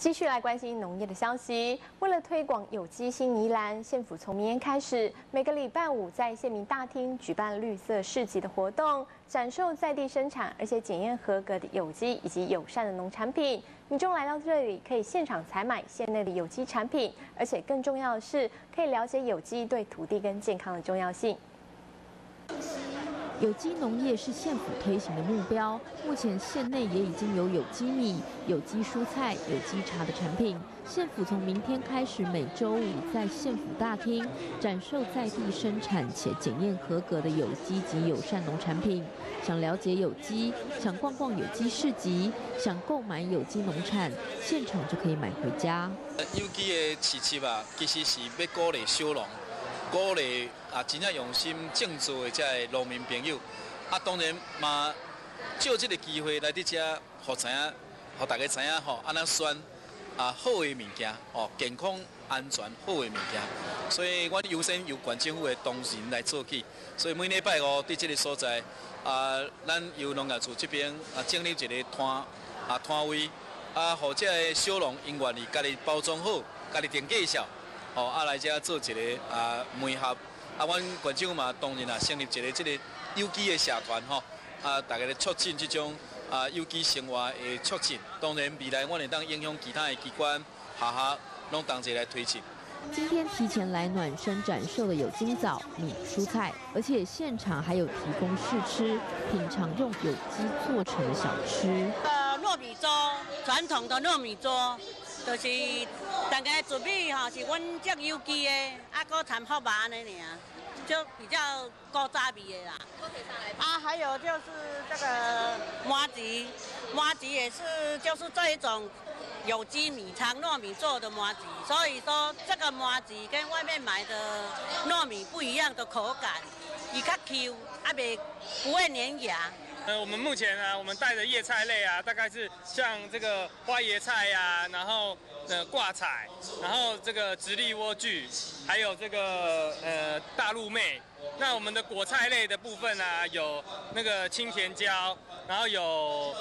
继续来关心农业的消息。为了推广有机新宜兰，县府从明天开始，每个礼拜五在县民大厅举办绿色市集的活动，展售在地生产而且检验合格的有机以及友善的农产品。民众来到这里可以现场采买县内的有机产品，而且更重要的是，可以了解有机对土地跟健康的重要性。 有机农业是县府推行的目标，目前县内也已经有有机米、有机蔬菜、有机茶的产品。县府从明天开始，每周五在县府大厅展售在地生产且检验合格的有机及友善农产品。想了解有机，想逛逛有机市集，想购买有机农产，现场就可以买回家。 有机的市集啊，其实是要鼓励小农。 鼓励啊，真正用心种植的这农民朋友，啊，当然嘛，借这个机会来伫遮，互知影，互大家知影吼，安怎选啊好的物件，哦，健康安全好的物件。所以，我优先由县政府的同仁来做起。所以每礼拜五伫这个所在，啊，咱由农业处这边啊建立一个摊位，啊，互这个小农因愿意家己包装好，家己定介绍。 哦，来遮做一个媒合，阮县政府嘛，当然成立一个这个有机的社团吼，大家咧促进这种有机生活的促进。当然，未来我会当影响其他的机关、学拢同齐来推进。 今天提前来暖身展售的有今早、米、蔬菜，而且现场还有提供试吃，品尝用有机做成的小吃。 糯米粥，传统的糯米粥。 就是大家准备哈，是阮这有机的，搁掺福麻安尼尔，就比较高渣味的啦。还有就是这个麻糍，麻糍也是就是这一种有机米长糯米做的麻糍，所以说这个麻糍跟外面买的糯米不一样的口感，伊较 Q， 不会粘牙。 我们目前呢，我们带的叶菜类啊，大概是像这个花椰菜呀、然后挂菜，然后这个直立莴苣，还有这个大陆妹。那我们的果菜类的部分啊，有那个青甜椒，然后有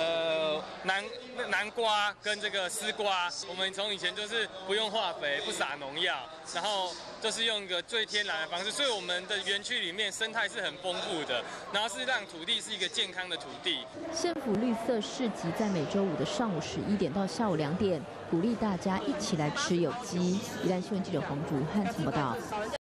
南瓜跟这个丝瓜。我们从以前就是不用化肥，不撒农药，然后就是用一个最天然的方式，所以我们的园区里面生态是很丰富的，然后是让土地是一个健康的土地。 县府绿色市集在每周五的上午11点到下午2点，鼓励大家一起来吃有机。宜兰新闻记者黄竹汉报道。